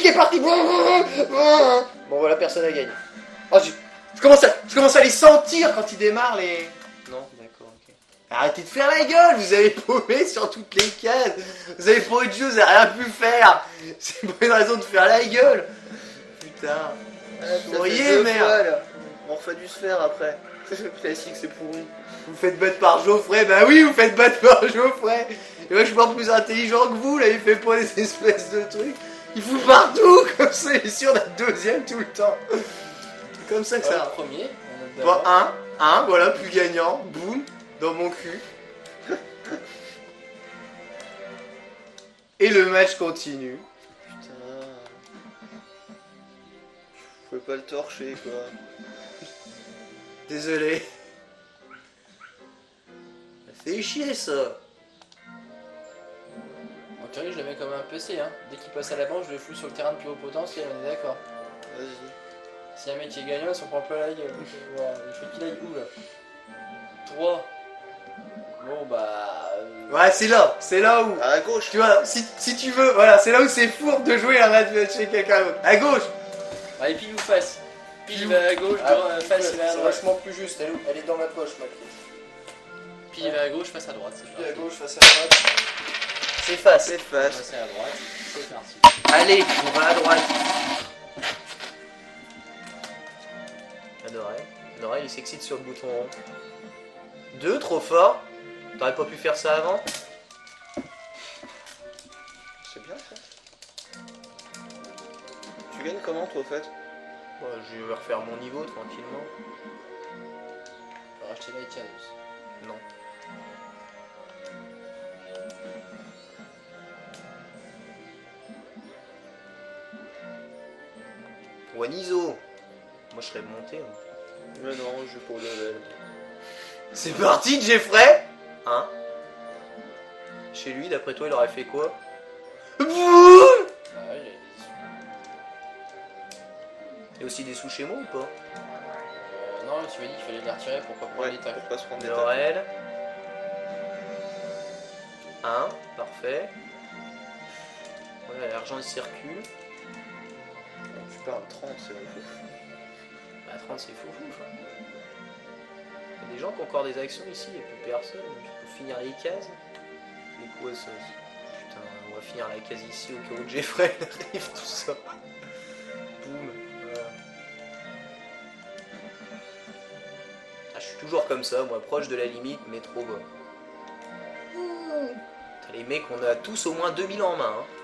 qui est parti. Bon voilà, personne n'a gagné. Oh, je commence à les sentir quand ils démarrent les... Non, d'accord, ok. Arrêtez de faire la gueule, vous avez paumé sur toutes les cases. Vous avez pas eu de jeu, vous avez rien pu faire. C'est pas une raison de faire la gueule. Putain. Souriez, merde. On refait du sphère après. Classique, c'est pourri. Vous faites battre par Geoffrey, bah oui, vous faites battre par Geoffrey. Et moi je suis pas plus intelligent que vous, là, il fait pas des espèces de trucs. Il fout partout, comme ça, il est sûr d'être deuxième tout le temps. C'est comme ça que ça. Premier. Bon, un, voilà, plus gagnant, boum, dans mon cul. Et le match continue. Putain. Je pouvais pas le torcher, quoi. Désolé. Ça fait chier, ça. En théorie, je le mets comme un PC, hein. Dès qu'il passe à la banque, je le fous sur le terrain de plus haut potentiel, on est d'accord. Vas-y. Si un mec est gagnant, il s'en prend pas la gueule. Voilà, il faut qu'il aille où, là 3. Bon, bah... Ouais, c'est là où... À gauche. Tu vois, si tu veux, voilà, c'est là où c'est fourbe de jouer un match chez quelqu'un d'autre. À gauche. Allez, pile ou face. Pile va à gauche, face il va à C'est droite. vachement plus juste, elle est dans ma poche, ma clé. Pile va à gauche, face à droite. C'est Puis à parti. gauche, face à droite. C'est face. C'est face. Face à droite, c'est parti. Allez, on va à droite. Adoré, il s'excite sur le bouton rond. 2, trop fort. T'aurais pas pu faire ça avant? C'est bien ça. Tu gagnes comment toi au fait? Ouais, je vais refaire mon niveau tranquillement. On va racheter la aussi. Non. Wanizo. Moi je serais monté. Hein. Mais non, je vais pas au level. C'est parti, Jeffrey. Hein? Chez lui, d'après toi, il aurait fait quoi? Ah ouais, il y a des sous. Il y a aussi des sous chez moi ou pas? Non, tu m'as dit qu'il fallait les retirer pour pas prendre Ouais, les tacles. pour pas se prendre des tacles. Laurel. 1, parfait. Voilà, l'argent il circule. Tu parles 30, c'est fou. Bah 30 c'est fou. Il y a des gens qui ont encore des actions ici, il n'y a plus personne. Il faut finir les cases. C'est quoi ça? Putain, on va finir la case ici au cas où Jeffrey arrive, tout ça. Boum. Voilà. Ah, je suis toujours comme ça, moi, proche de la limite, mais trop bas. Putain, les mecs, on a tous au moins 2000 en main. Hein.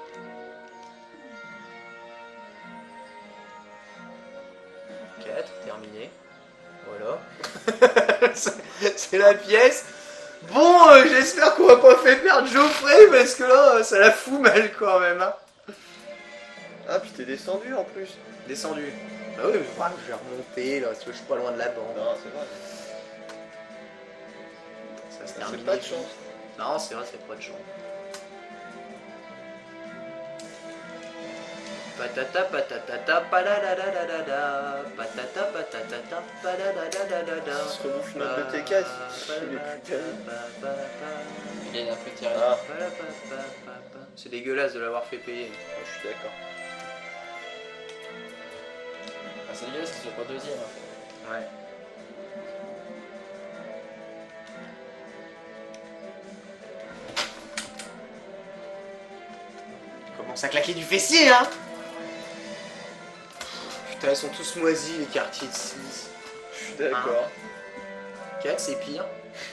Terminé. Voilà. C'est la pièce. Bon, j'espère qu'on va pas faire perdre Geoffrey parce que là, ça la fout mal quand même. Hein. Ah, puis t'es descendu en plus. Descendu. Bah oui, mais voilà, je vais remonter là, parce que je suis pas loin de la bande. Non, c'est vrai. Ça se C'est termine. pas de chance. Non, c'est vrai, c'est pas de chance. Patata patatata paladadadada patata patatata paladadadada. Si je rebouffe une autre de tes cases, je l'ai plus gagné. Il est un peu tiré. Ah. C'est dégueulasse de l'avoir fait payer. Je suis d'accord. Ah, c'est dégueulasse qu'il soit pas deuxième. Hein. Ouais. Commence à claquer du fessier, hein. Putain, ils sont tous moisis, les quartiers de 6. Je suis d'accord. 4, c'est pire.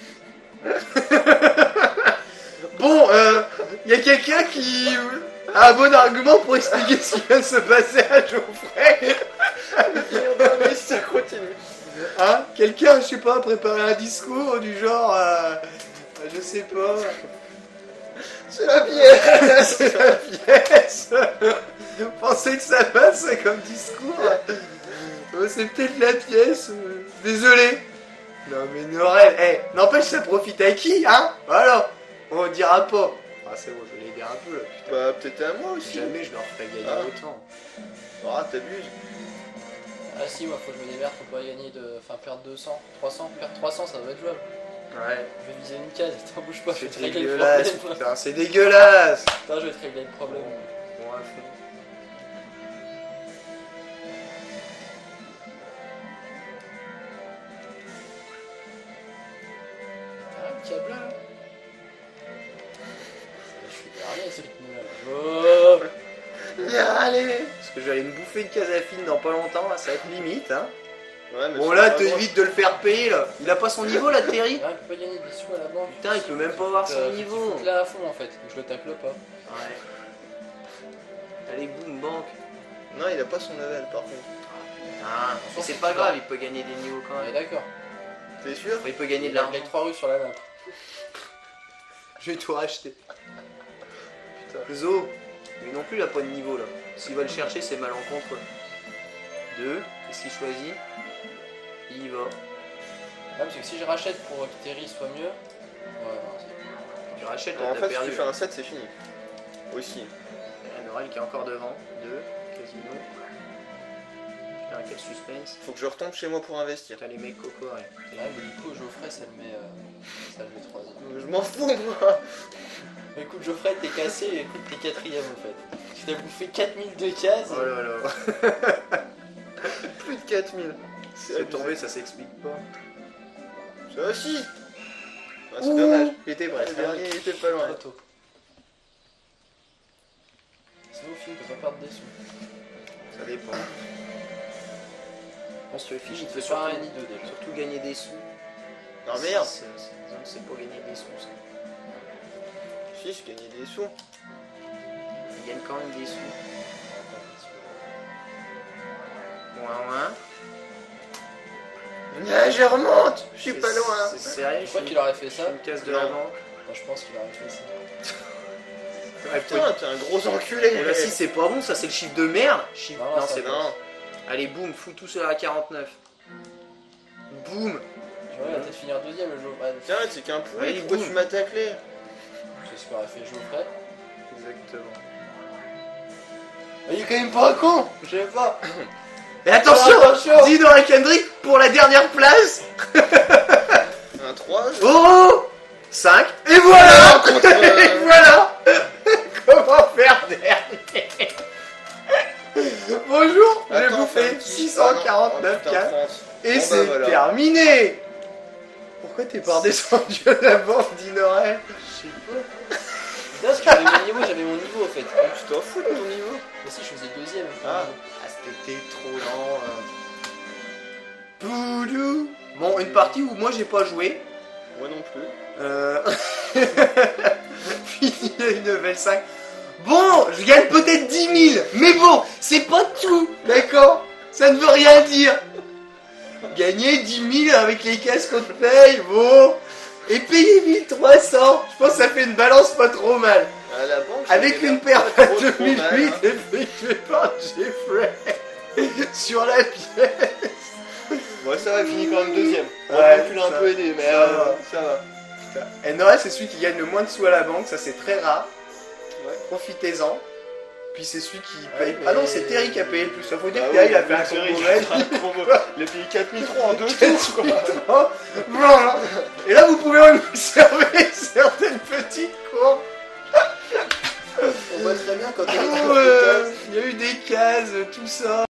Bon, y a quelqu'un qui a un bon argument pour expliquer ce qui vient de se passer à Geoffrey. Mais ça continue. Hein? Quelqu'un, je sais pas, préparer un discours du genre, je sais pas. C'est la pièce. C'est la pièce. Vous pensez que ça passe comme discours? C'est peut-être la pièce. Désolé. Non mais Norel, n'empêche ça profite à qui, hein? Voilà. On dira pas. Ah c'est bon, je vais l'aider un peu là, putain. Bah peut-être à moi aussi. Jamais je leur ferai gagner Ah. autant. Ah, t'abuses. Ah si, moi faut que je me démerde pour pas gagner de... Enfin perdre 200, 300, perdre 300 ça doit être jouable. Ouais. Je vais viser une case, t'en bouge pas, je vais te C'est régler le dégueulasse, problème. putain, c'est dégueulasse. Putain, je vais te régler le problème. Bon, à fond. Allez. Parce que je vais aller me bouffer une case à fine dans pas longtemps, là, ça va être limite. Hein. Ouais, mais Bon c'est là, pas grave. t'évites de le faire payer là. Il a pas son niveau là, Terry. Ah, il peut pas gagner des sous à la banque. Putain, il peut même pas voir son niveau. Là à fond en fait, je le tacle pas. Ouais. Allez, boum, banque. Non, il a pas son level par contre. Ah, mais c'est pas grave, il peut gagner des niveaux quand On est même. d'accord. T'es sûr? Il peut gagner de Il a l'argent. les 3 rues sur la map. Je vais tout racheter. Putain. Zo, lui non plus il a pas de niveau là. S'il va le chercher, c'est malencontreux. 2, qu'est-ce qu'il choisit? Il y va. Ah, parce que si je rachète pour que Terry soit mieux. Ouais, non, c'est. Tu rachètes, En t'as fait, si perdu. tu fais un 7, c'est fini. Aussi. Il y a Norel qui est encore devant. 2, Casino. Putain, quel suspense. Faut que je retombe chez moi pour investir. T'as les mecs coco, ouais. Ah, mais du coup, Geoffrey, ça le met 3ème. Je m'en fous, moi. Mais écoute, Geoffrey, t'es cassé, et écoute, t'es 4ème en fait. Tu t'as bouffé 4002 cases. Oh là là. Plus de 4000. C'est tombé, ça s'explique pas. Ça aussi. Ah, c'est Ouh. dommage. Il était Le presque. dernier, il était pas loin. Photo. C'est au film, tu peux pas perdre des sous. Ça dépend. On se fiche, Il il te peut fait pas un surtout, ni deux déjà. surtout gagner des sous. Ah merde. C'est pour gagner des sous ça. Si, je gagnais des sous. Il gagne quand même des sous. Ouin. Ah, je remonte. Je suis C'est- pas loin. C'est sérieux, Je crois qu'il aurait fait ça. une case de la Non. banque. Moi, je pense qu'il aurait fait ça. Ouais, Putain, t'es un gros enculé. Eh ben, si c'est pas bon, ça c'est le chiffre de merde. Non, Non, ça c'est va. bon. Non. Allez, boum, fous tout sur la 49. Boum. Tu vois, il va peut-être finir 2ème le Geoffrey. Tiens, c'est qu'un pourri. Allez, Pourquoi boum. tu m'as taclé? C'est ce qu'aurait fait Geoffrey. Exactement. Mais il est quand même pas con. Je sais pas. Et attention, Attention. Dino et Kendrick pour la dernière place. Un 3. Oh 5. Et voilà. contre, Et voilà. Comment faire dernier? Bonjour, j'ai bouffé 649 cases. Et Bon, c'est bah, voilà. terminé. Pourquoi t'es pas redescendu à la banque, Dinorel? Je sais pas. Non, parce que j'avais mon niveau, en fait. Tu t'en fous de ton niveau? Mais si, je faisais 2ème. Ah. C'était trop lent. Boudou. Bon, une partie où moi j'ai pas joué. Moi non plus. Fini à une level 5. Bon, je gagne peut-être 10 000, mais bon, c'est pas tout, d'accord? Ça ne veut rien dire. Gagner 10 000 avec les caisses qu'on te paye, bon. Et payer 1300, je pense que ça fait une balance pas trop mal. À la banque, Avec j'avais une pas perte trop, à trop 2008 mal, hein. effectuée par Jeffrey sur la pièce. Bon, ça va, fini quand même deuxième. Ouais, Ouais, tu l'as un ça- peu aidé, mais ça va. ça va. Et Noël, c'est celui qui gagne le moins de sous à la banque, ça c'est très rare. Ouais. Profitez-en. Puis c'est celui qui paye. Ouais, mais- Ah non, c'est Terry qui a payé le plus. Ça faut dire Ah que Terry oui, il a fait un Terry, combo il a red. fait un combo. Il a payé 4003 en 2 tours, quoi. Voilà. Et là, vous pouvez même observer certaines petites courbes. On voit très bien quand Il y a eu des cases, tout ça.